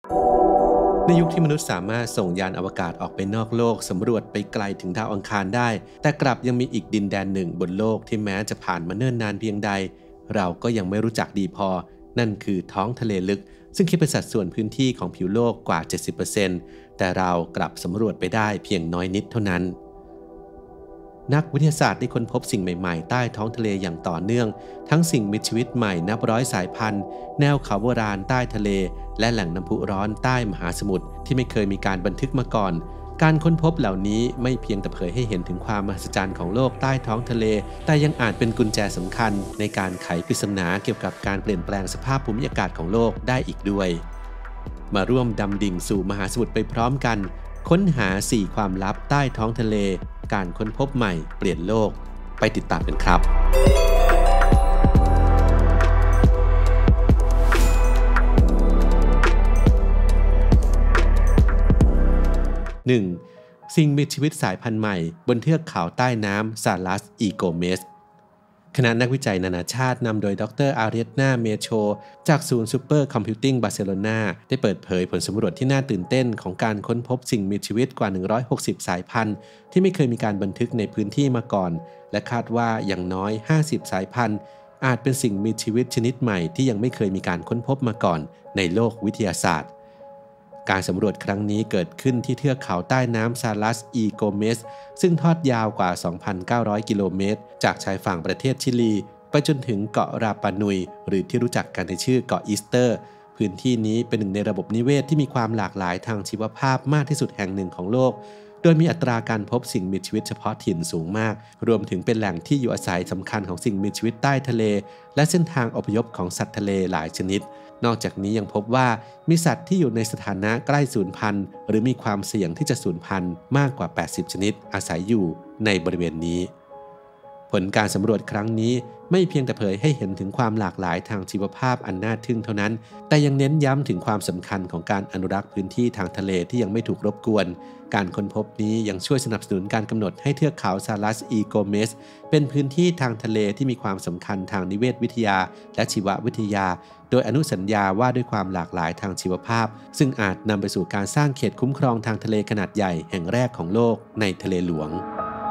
ในยุคที่มนุษย์สามารถส่งยานอวกาศออกไปนอกโลกสำรวจไปไกลถึงดาวอังคารได้แต่กลับยังมีอีกดินแดนหนึ่งบนโลกที่แม้จะผ่านมาเนิ่นนานเพียงใดเราก็ยังไม่รู้จักดีพอนั่นคือท้องทะเลลึกซึ่งคิดเป็นสัดส่วนพื้นที่ของผิวโลกกว่า 70% แต่เรากลับสำรวจไปได้เพียงน้อยนิดเท่านั้นนักวิทยาศาสตร์ได้ค้นพบสิ่งใหม่ๆใต้ท้องทะเลอย่างต่อเนื่องทั้งสิ่งมีชีวิตใหม่นับร้อยสายพันธุ์แนวเขาโบราณใต้ทะเลและแหล่งน้ำพุร้อนใต้มหาสมุทรที่ไม่เคยมีการบันทึกมาก่อนการค้นพบเหล่านี้ไม่เพียงแต่เผยให้เห็นถึงความมหัศจรรย์ของโลกใต้ท้องทะเลแต่ยังอาจเป็นกุญแจสำคัญในการไขปริศนาเกี่ยวกับการเปลี่ยนแปลงสภาพภูมิอากาศของโลกได้อีกด้วยมาร่วมดำดิ่งสู่มหาสมุทรไปพร้อมกันค้นหา4ความลับใต้ท้องทะเลการค้นพบใหม่เปลี่ยนโลกไปติดตามกันครับ 1. สิ่งมีชีวิตสายพันธุ์ใหม่บนเทือกเขาใต้น้ำซาลัสอีโกเมสคณะนักวิจัยนานาชาตินำโดยดรอารียนาเมโชจากศูนย์ซูเปอร์คอมพิวติ้งบาร์เซโลนาได้เปิดเผยผลสำรวจที่น่าตื่นเต้นของการค้นพบสิ่งมีชีวิตกว่า160สายพันธุ์ที่ไม่เคยมีการบันทึกในพื้นที่มาก่อนและคาดว่าอย่างน้อย50สายพันธุ์อาจเป็นสิ่งมีชีวิตชนิดใหม่ที่ยังไม่เคยมีการค้นพบมาก่อนในโลกวิทยาศาสตร์การสำรวจครั้งนี้เกิดขึ้นที่เทือกเขาใต้น้ำซาลัสอีโกเมสซึ่งทอดยาวกว่า 2,900 กิโลเมตรจากชายฝั่งประเทศชิลีไปจนถึงเกาะราปานุยหรือที่รู้จักกันในชื่อเกาะอีสเตอร์พื้นที่นี้เป็นหนึ่งในระบบนิเวศที่มีความหลากหลายทางชีวภาพมากที่สุดแห่งหนึ่งของโลกโดยมีอัตราการพบสิ่งมีชีวิตเฉพาะถิ่นสูงมากรวมถึงเป็นแหล่งที่อยู่อาศัยสำคัญของสิ่งมีชีวิตใต้ทะเลและเส้นทางอพยพของสัตว์ทะเลหลายชนิดนอกจากนี้ยังพบว่ามีสัตว์ที่อยู่ในสถานะใกล้สูญพันธุ์หรือมีความเสี่ยงที่จะสูญพันธุ์มากกว่า80ชนิดอาศัยอยู่ในบริเวณนี้ผลการสำรวจครั้งนี้ไม่เพียงแต่เผยให้เห็นถึงความหลากหลายทางชีวภาพอันน่าทึ่งเท่านั้นแต่ยังเน้นย้ำถึงความสำคัญของการอนุรักษ์พื้นที่ทางทะเลที่ยังไม่ถูกรบกวนการค้นพบนี้ยังช่วยสนับสนุนการกำหนดให้เทือกเขาซาลัสอีโกเมสเป็นพื้นที่ทางทะเลที่มีความสำคัญทางนิเวศวิทยาและชีววิทยาโดยอนุสัญญาว่าด้วยความหลากหลายทางชีวภาพซึ่งอาจนำไปสู่การสร้างเขตคุ้มครองทางทะเลขนาดใหญ่แห่งแรกของโลกในทะเลหลวง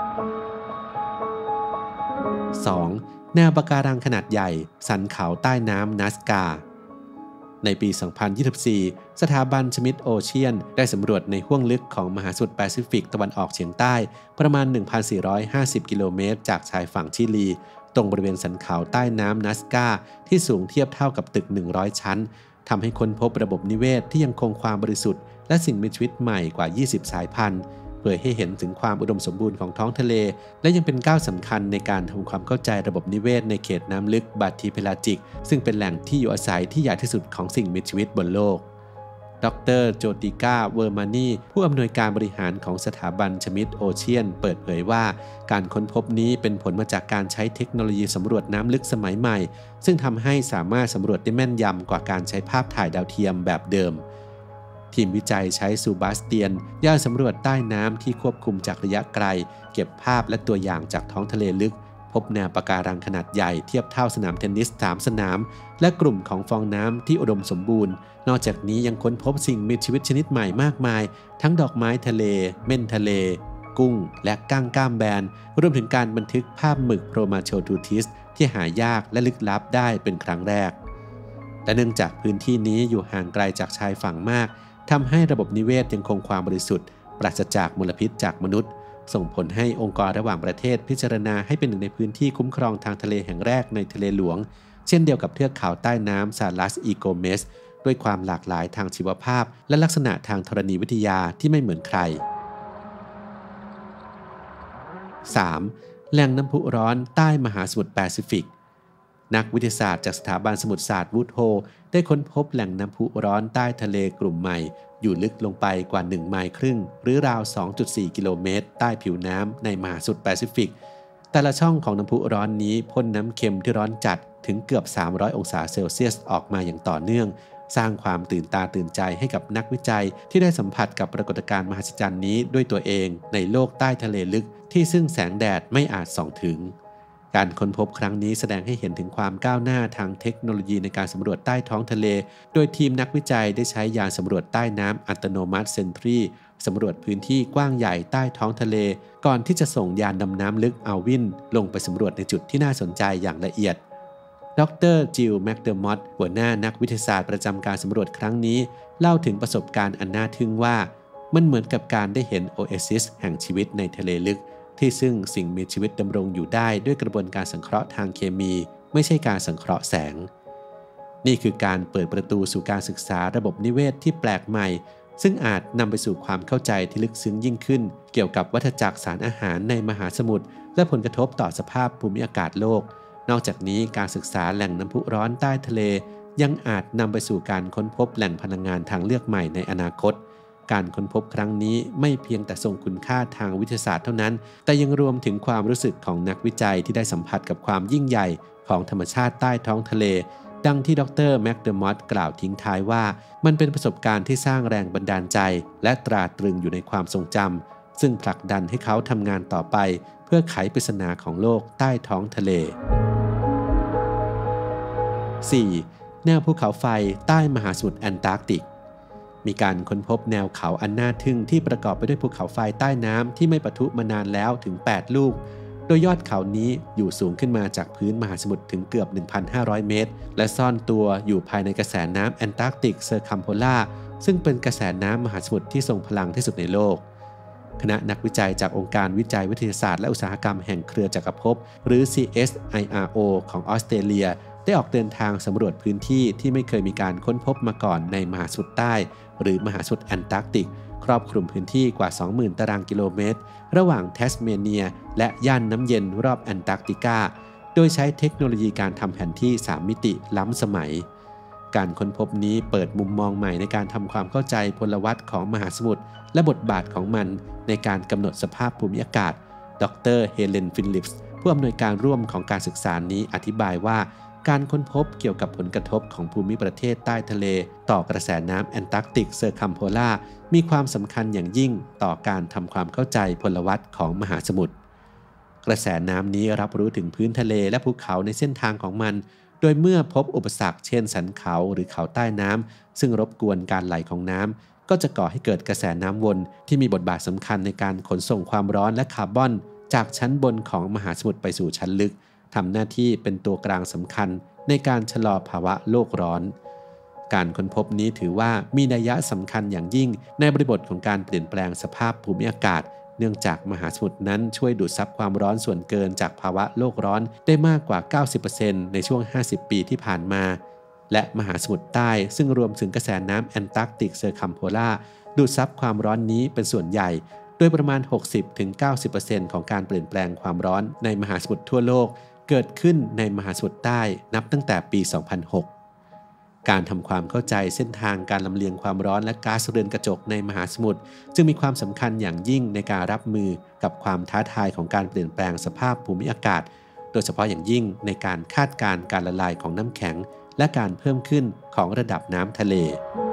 2. แนวปะการังขนาดใหญ่สันเขาใต้น้ำนัสกาในปี 2024 สถาบันชมิดโอเชียนได้สำรวจในห้วงลึกของมหาสมุทรแปซิฟิกตะวันออกเฉียงใต้ประมาณ 1,450 กิโลเมตรจากชายฝั่งชิลีตรงบริเวณสันเขาใต้น้ำนัสกาที่สูงเทียบเท่ากับตึก100ชั้นทำให้ค้นพบระบบนิเวศที่ยังคงความบริสุทธิ์และสิ่งมีชีวิตใหม่กว่า20สายพันธุ์เผยให้เห็นถึงความอุดมสมบูรณ์ของท้องทะเลและยังเป็นก้าวสำคัญในการทำความเข้าใจระบบนิเวศในเขตน้ำลึกบาติเพลาจิกซึ่งเป็นแหล่งที่อยู่อาศัยที่ใหญ่ที่สุดของสิ่งมีชีวิตบนโลกดร.โจติก้าเวอร์มานีผู้อำนวยการบริหารของสถาบันชมิดโอเชียนเปิดเผยว่าการค้นพบนี้เป็นผลมาจากการใช้เทคโนโลยีสำรวจน้ำลึกสมัยใหม่ซึ่งทำให้สามารถสำรวจได้แม่นยำกว่าการใช้ภาพถ่ายดาวเทียมแบบเดิมทีมวิจัยใช้ซูบาสเตียนย่านสำรวจใต้น้ำที่ควบคุมจากระยะไกลเก็บภาพและตัวอย่างจากท้องทะเลลึกพบแนวปะการังขนาดใหญ่เทียบเท่าสนามเทนนิส3สนามและกลุ่มของฟองน้ำที่อุดมสมบูรณ์นอกจากนี้ยังค้นพบสิ่งมีชีวิตชนิดใหม่มากมายทั้งดอกไม้ทะเลเม่นทะเลกุ้งและก้างก้ามแบนรวมถึงการบันทึกภาพหมึกโปรมาโชทูทิสที่หายากและลึกลับได้เป็นครั้งแรกแต่เนื่องจากพื้นที่นี้อยู่ห่างไกลจากชายฝั่งมากทำให้ระบบนิเวศยังคงความบริสุทธิ์ปราศจากมลพิษจากมนุษย์ส่งผลให้องค์กรระหว่างประเทศพิจารณาให้เป็นหนึ่งในพื้นที่คุ้มครองทางทะเลแห่งแรกในทะเลหลวงเช่นเดียวกับเทือกเขาใต้น้ำซาลัสอีโกเมสด้วยความหลากหลายทางชีวภาพและลักษณะทางธรณีวิทยาที่ไม่เหมือนใคร 3. แหล่งน้ำพุร้อนใต้มหาสมุทรแปซิฟิกนักวิทยาศาสตร์จากสถาบันสมุทรศาสตร์วูดโฮได้ค้นพบแหล่งน้ำพุร้อนใต้ทะเลกลุ่มใหม่อยู่ลึกลงไปกว่า1ไมล์ครึ่งหรือราว 2.4 กิโลเมตรใต้ผิวน้ำในมหาสมุทรแปซิฟิกแต่ละช่องของน้ำพุร้อนนี้พ่นน้ำเค็มที่ร้อนจัดถึงเกือบ300องศาเซลเซียสออกมาอย่างต่อเนื่องสร้างความตื่นตาตื่นใจให้กับนักวิจัยที่ได้สัมผัสกับปรากฏการณ์มหัศจรรย์นี้ด้วยตัวเองในโลกใต้ทะเลลึกที่ซึ่งแสงแดดไม่อาจส่องถึงการค้นพบครั้งนี้แสดงให้เห็นถึงความก้าวหน้าทางเทคโนโลยีในการสำรวจใต้ท้องทะเลโดยทีมนักวิจัยได้ใช้ยานสำรวจใต้น้ำอัตโนมัติเซนทรีสำรวจพื้นที่กว้างใหญ่ใต้ท้องทะเลก่อนที่จะส่งยานดำน้ำลึกอัลวินลงไปสำรวจในจุดที่น่าสนใจอย่างละเอียดดร.จิล แมคเดอร์มอตต์หัวหน้านักวิทยาศาสตร์ประจำการสำรวจครั้งนี้เล่าถึงประสบการณ์อันน่าทึ่งว่ามันเหมือนกับการได้เห็นโอเอซิสแห่งชีวิตในทะเลลึกที่ซึ่งสิ่งมีชีวิตดำรงอยู่ได้ด้วยกระบวนการสังเคราะห์ทางเคมีไม่ใช่การสังเคราะห์แสงนี่คือการเปิดประตูสู่การศึกษาระบบนิเวศที่แปลกใหม่ซึ่งอาจนำไปสู่ความเข้าใจที่ลึกซึ้งยิ่งขึ้นเกี่ยวกับวัฏจักรสารอาหารในมหาสมุทรและผลกระทบต่อสภาพภูมิอากาศโลกนอกจากนี้การศึกษาแหล่งน้ำพุร้อนใต้ทะเลยังอาจนำไปสู่การค้นพบแหล่งพลังงานทางเลือกใหม่ในอนาคตการค้นพบครั้งนี้ไม่เพียงแต่ทรงคุณค่าทางวิทยาศาสตร์เท่านั้นแต่ยังรวมถึงความรู้สึกของนักวิจัยที่ได้สัมผัสกับความยิ่งใหญ่ของธรรมชาติใต้ท้องทะเลดังที่ดร.แมคเดอร์มอตต์กล่าวทิ้งท้ายว่ามันเป็นประสบการณ์ที่สร้างแรงบันดาลใจและตราตรึงอยู่ในความทรงจำซึ่งผลักดันให้เขาทำงานต่อไปเพื่อไขปริศนาของโลกใต้ท้องทะเล 4. แนวภูเขาไฟใต้มหาสมุทรแอนตาร์กติกมีการค้นพบแนวเขาอันน่าทึ่งที่ประกอบไปด้วยภูเขาไฟใต้น้ำที่ไม่ปะทุมานานแล้วถึง8ลูกโดยยอดเขานี้อยู่สูงขึ้นมาจากพื้นมหาสมุทรถึงเกือบ 1,500 เมตรและซ่อนตัวอยู่ภายในกระแสน้ำแอนตาร์กติกเซอร์คัมโพล่าซึ่งเป็นกระแสน้ำมหาสมุทรที่ทรงพลังที่สุดในโลกคณะนักวิจัยจากองค์การวิจัยวิทยาศาสตร์และอุตสาหกรรมแห่งเครือจักรภพหรือ CSIRO ของออสเตรเลียได้ออกเดินทางสำรวจพื้นที่ที่ไม่เคยมีการค้นพบมาก่อนในมหาสมุทรใต้หรือมหาสมุทรแอนตาร์กติกครอบคลุมพื้นที่กว่า 20,000 ตารางกิโลเมตรระหว่างแทสเมเนียและย่านน้ำเย็นรอบแอนตาร์กติกาโดยใช้เทคโนโลยีการทำแผนที่3มิติล้ำสมัยการค้นพบนี้เปิดมุมมองใหม่ในการทำความเข้าใจพลวัตของมหาสมุทรและบทบาทของมันในการกำหนดสภาพภูมิอากาศดร.เฮเลน ฟิลลิปส์ผู้อำนวยการร่วมของการศึกษานี้อธิบายว่าการค้นพบเกี่ยวกับผลกระทบของภูมิประเทศใต้ทะเลต่อกระแสน้ำแอนตาร์กติกเซอร์คัมโพล่ามีความสำคัญอย่างยิ่งต่อการทำความเข้าใจพลวัตของมหาสมุทรกระแสน้ำนี้รับรู้ถึงพื้นทะเลและภูเขาในเส้นทางของมันโดยเมื่อพบอุปสรรคเช่นสันเขาหรือเขาใต้น้ำซึ่งรบกวนการไหลของน้ำก็จะก่อให้เกิดกระแสน้ำวนที่มีบทบาทสำคัญในการขนส่งความร้อนและคาร์บอนจากชั้นบนของมหาสมุทรไปสู่ชั้นลึกทำหน้าที่เป็นตัวกลางสำคัญในการชะลอภาวะโลกร้อนการค้นพบนี้ถือว่ามีนัยสำคัญอย่างยิ่งในบริบทของการเปลี่ยนแปลงสภาพภูมิอากาศเนื่องจากมหาสมุทรนั้นช่วยดูดซับความร้อนส่วนเกินจากภาวะโลกร้อนได้มากกว่า 90% ในช่วง 50 ปีที่ผ่านมาและมหาสมุทรใต้ซึ่งรวมถึงกระแสน้ำแอนตาร์กติกเซอร์คัมโพล่าดูดซับความร้อนนี้เป็นส่วนใหญ่โดยประมาณ 60-90% ของการเปลี่ยนแปลงความร้อนในมหาสมุทรทั่วโลกเกิดขึ้นในมหาสมุทรใต้นับตั้งแต่ปี 2006 การทำความเข้าใจเส้นทางการลำเลียงความร้อนและก๊าซเรือนกระจกในมหาสมุทรจึงมีความสำคัญอย่างยิ่งในการรับมือกับความท้าทายของการเปลี่ยนแปลงสภาพภูมิอากาศโดยเฉพาะอย่างยิ่งในการคาดการณ์การละลายของน้ำแข็งและการเพิ่มขึ้นของระดับน้ำทะเล